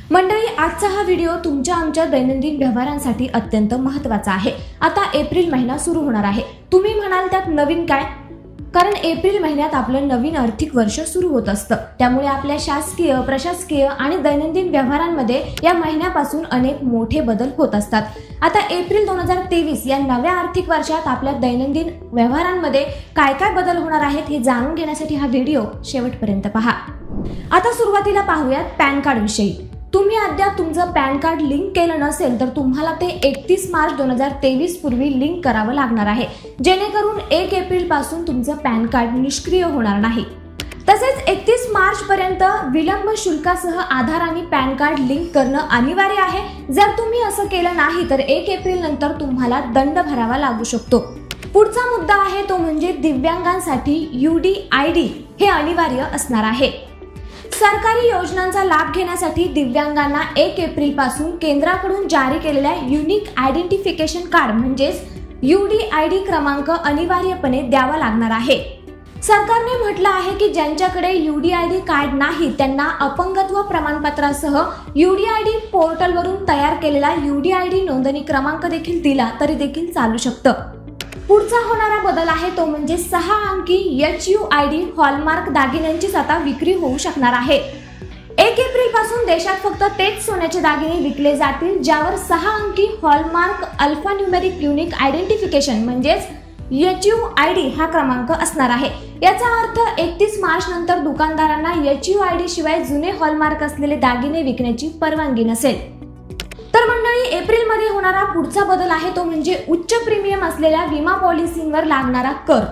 मंडळी, आजचा हा व्हिडिओ तुमच्या आमच्या दैनंदिन व्यवहारांसाठी अत्यंत महत्त्वाचा आहे। आता एप्रिल महिना सुरू होणार आहे। तुम्ही म्हणाल त्यात नवीन काय? कारण एप्रिल महिन्यात आपलं नवीन आर्थिक वर्ष सुरू होत असतं। त्यामुळे आपल्या शासकीय, प्रशासकीय आणि दैनंदिन व्यवहारांमध्ये या महिन्यापासून अनेक मोठे बदल होत असतात। आता एप्रिल 2023 या नव्या आर्थिक वर्षात आपल्या दैनंदिन व्यवहारांमध्ये काय काय बदल होणार आहेत हे जाणून घेण्यासाठी हा व्हिडिओ शेवटपर्यंत पहा। आता सुरुवातीला पाहूयात पॅन कार्ड विषयी। तुम्ही अद्याप तुमचं पॅन कार्ड लिंक केलं नसेल तर तुम्हाला ते 31 मार्च 2023 पूर्वी लिंक करावं लागणार आहे, जेणेकरून 1 एप्रिल पासून तुमचं पॅन कार्ड निष्क्रिय होणार नाही। तसेच 31 मार्च पर्यंत विलंब शुल्कासह आधार आणि पॅन कार्ड लिंक करणं अनिवार्य आहे। जर तुम्ही असं केलं नाही तर 1 एप्रिल नंतर तुम्हाला दंड भरावा लागू शकतो। पुढचा मुद्दा आहे तो म्हणजे दिव्यांगांसाठी UDID हे अनिवार्य असणार आहे। सरकारी योजनांचा लाभ घेण्यासाठी दिव्यांगांना 1 एप्रिल पासून केंद्राकडून जारी केलेल्या युनिक आयडेंटिफिकेशन कार्ड म्हणजेच UDID क्रमांक अनिवार्यपणे द्यावा लागणार आहे। सरकारने म्हटलं आहे की ज्यांच्याकडे UDID कार्ड नाही त्यांना अपंगत्व प्रमाणपत्रासह UDID पोर्टलवरून तयार केलेला UDID नोंदणी क्रमांक देखील दिला तरी देखील चालू शकतं। पुढचा होणारा बदल आहे तो म्हणजे 6 अंकी HUID हॉलमार्क दागिन्यांचीच आता विक्री होऊ शकणार आहे। 1 एप्रिल पासून देशात फक्त तेच सोन्याचे दागिने विकले जातील ज्यावर 6 अंकी हॉलमार्क अल्फान्यूमेरिक युनिक आयडेंटिफिकेशन म्हणजेच HUID हा क्रमांक असणार आहे। याचा अर्थ 31 मार्च नंतर दुकानदारांना HUID शिवाय जुने हॉलमार्क असलेले दागिने विकण्याची परवानगी नसेल। तर मंडळी, एप्रिल मध्ये होणारा पुढचा बदल आहे तो म्हणजे उच्च प्रीमियम असलेल्या विमा पॉलिसींवर लागणारा कर।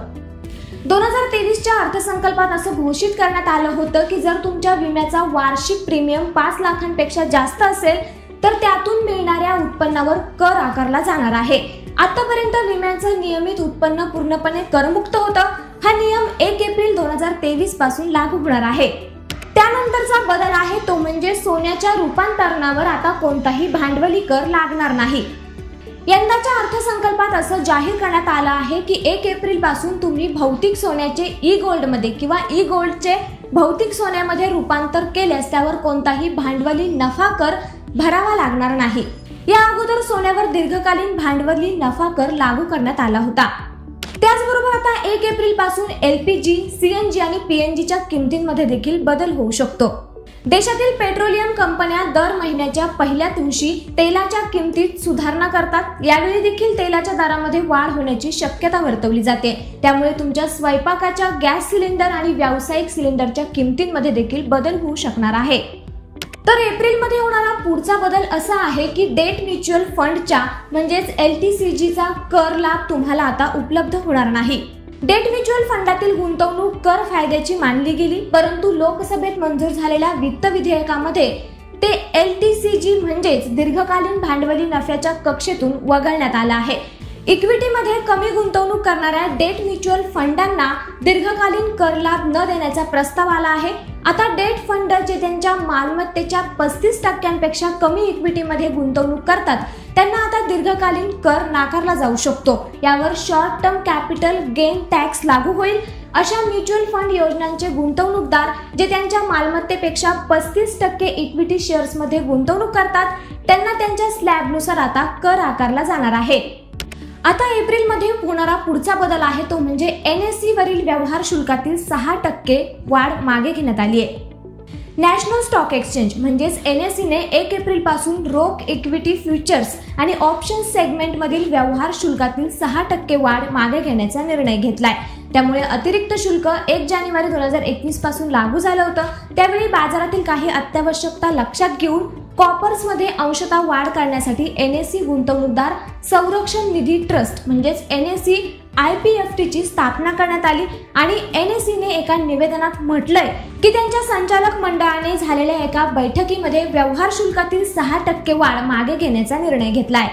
2023च्या अर्थसंकल्पात असं घोषित करण्यात आलं होतं की जर तुमच्या विम्याचा वार्षिक प्रीमियम 5 लाखांपेक्षा जास्त असेल तर त्यातून मिळणाऱ्या उत्पन्नावर कर आकारला जाणार आहे। आतापर्यंत विम्याचं नियमित उत्पन्न पूर्णपणे करमुक्त होतं। हा नियम 1 एप्रिल 2023 पासून लागू होणार आहे। त्यानंतरचा बदल आहे तो म्हणजे सोन्याच्या रूपांतरणावर आता कोणताही भांडवली कर लागणार नाही। यंदाच्या अर्थसंकल्पात असं जाहीर करण्यात आलं आहे की 1 एप्रिल पासून तुम्ही भौतिक सोन्याचे ई-गोल्ड मध्ये किंवा ई-गोल्डचे भौतिक सोन्यामध्ये रूपांतर केल्यास त्यावर कोणताही भांडवली नफा कर भरावा लागणार नाही। या अगोदर सोन्यावर दीर्घकालीन भांडवली नफा कर लागू करण्यात आला होता। त्याचबरोबर आता 1 एप्रिल पासून LPG, CNG आणि PNGच्या किमतींमध्ये देखील बदल होऊ शकतो। देशातील पेट्रोलियम कंपन्या दर महिन्याच्या पहिल्या दिवशी तेलाच्या किमतीत सुधारणा करतात। यावेळी देखील तेलाच्या दरामध्ये वाढ होण्याची शक्यता वर्तवली जाते। त्यामुळे तुमच्या स्वयंपाकाच्या गॅस सिलेंडर आणि व्यावसायिक सिलेंडरच्या किमतींमध्ये देखील बदल होऊ शकणार आहे। तर एप्रिल मध्ये होणारा पुढचा बदल असा आहे की डेट म्युच्युअल फंडच्या म्हणजेच LTCG चा कर लाभ तुम्हाला आता उपलब्ध होणार नाही। डेट म्युच्युअल फंडातील गुंतवणूक कर फायद्याची मानली गेली, परंतु लोकसभेत मंजूर झालेल्या वित्त विधेयकामध्ये ते LTCG म्हणजेच दीर्घकालीन भांडवली नफ्याच्या कक्षेतून वगळण्यात आलं आहे। इक्विटीमध्ये कमी गुंतवणूक करणाऱ्या डेट म्युच्युअल फंडांना दीर्घकालीन कर लाभ न देण्याचा प्रस्ताव आला आहे। आता डेट फंड जे त्यांच्या मालमत्तेच्या 35% कमी इक्विटीमध्ये गुंतवणूक करतात त्यांना आता दीर्घकालीन कर नाकारला जाऊ शकतो। यावर short term capital gain tax लागू होईल। अशा म्युच्युअल फंड योजनांचे गुंतवणूकदार जे त्यांच्या मालमत्तेपेक्षा 35% इक्विटी शेअर्समध्ये गुंतवणूक करतात त्यांना त्यांच्या स्लॅबनुसार आता कर आकारला जाणार आहे। आता एप्रिल मध्ये होणारा पुढचा बदल आहे तो म्हणजे NSE वरील व्यवहार शुल्कातील 6% वाढ मागे घेण्यात आली आहे। नॅशनल स्टॉक एक्सचेंज म्हणजेच NSE ने 1 एप्रिल पासून रोख, इक्विटी, फ्युचर्स आणि ऑप्शन्स सेगमेंट मधील व्यवहार शुल्कातील 6% वाढ मागे घेण्याचा निर्णय घेतलाय। त्यामुळे अतिरिक्त शुल्क 1 जानेवारी 2021 पासून लागू झालं होतं। त्यावेळी बाजारातील काही अत्यावश्यकता लक्षात घेऊन कॉपर्स मध्ये अंशतः वाढ करण्यासाठी NSE गुंतवणूकदार संरक्षण निधी ट्रस्ट म्हणजेच NSE IPFT ची स्थापना करण्यात आली आणि NSE ने एका निवेदनात म्हटलंय की त्यांच्या संचालक मंडळाने झालेल्या एका बैठकीमध्ये व्यवहार शुल्कातील 6% वाढ मागे घेण्याचा निर्णय घेतलाय।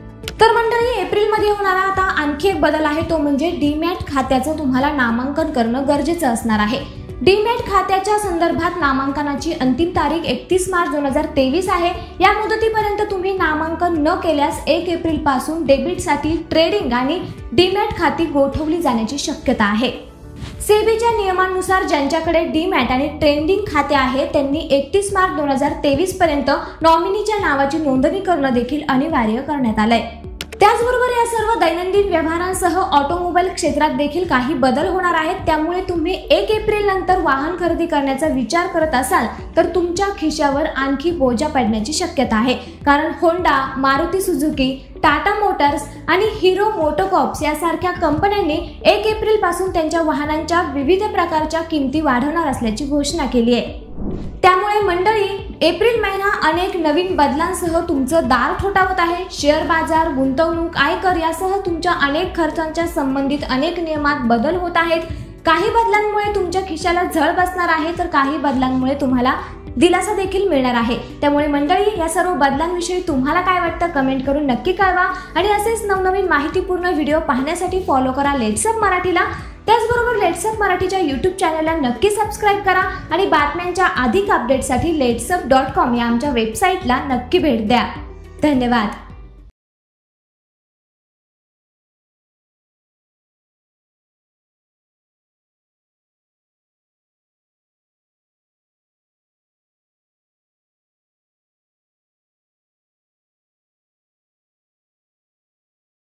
तर मंडळी, एप्रिल मध्ये होणारा आता आणखी एक बदल आहे तो म्हणजे डीमॅट खात्याचं तुम्हाला नामांकन करणं गरजेचं असणार आहे। डीमॅट खात्याच्या संदर्भात नामांकनाची अंतिम तारीख 31 मार्च 2023 आहे। या मुदतीपर्यंत तुम्ही नामांकन न केल्यास 1 एप्रिल पासून डेबिटसाठी ट्रेडिंग आणि डीमॅट खाती गोठवली जाण्याची शक्यता आहे। सेबीच्या नियमानुसार ज्यांच्याकडे डीमॅट आणि ट्रेडिंग खाते आहे त्यांनी 31 मार्च 2023 पर्यंत नॉमिनीच्या नावाची नोंदणी करणं देखील अनिवार्य करण्यात आलंय। त्याचबरोबर या सर्व दैनंदिन व्यवहारांसह ऑटोमोबाईल क्षेत्रात देखील काही बदल होणार आहेत। त्यामुळे तुम्ही 1 एप्रिल नंतर वाहन खरेदी करण्याचा विचार करत असाल तर तुमच्या खिशावर आणखी बोजा पडण्याची शक्यता आहे, कारण Honda, Maruti Suzuki, Tata Motors आणि हिरो मोटोकॉर्प्स यासारख्या कंपन्यांनी 1 एप्रिल पासून त्यांच्या वाहनांच्या विविध प्रकारच्या किमती वाढवणार असल्याची घोषणा केली आहे। त्यामुळे मंडळी, एप्रिल महिना अनेक नवीन बदलांसह तुमचं दार ठोठावत आहे। शेअर बाजार, गुंतवणूक, आयकर यासह तुमच्या अनेक खर्चांच्या संबंधित अनेक नियमात बदल होत आहेत। काही बदलांमुळे तुमच्या खिशाला झळ बसणार आहे, तर काही बदलांमुळे तुम्हाला दिलासा देखील मिळणार आहे। त्यामुळे मंडळी, या सर्व बदलांविषयी तुम्हाला काय वाटतं कमेंट करून नक्की कळवा आणि असेच नवनवीन माहितीपूर्ण व्हिडिओ पाहण्यासाठी फॉलो करा लेट्सअप मराठीला। त्याचबरोबर लेट्सअप मराठीच्या YouTube चॅनलला नक्की सबस्क्राईब करा आणि बातम्यांच्या अधिक अपडेटसाठी letsup.com या आमच्या वेबसाईटला नक्की भेट द्या। धन्यवाद।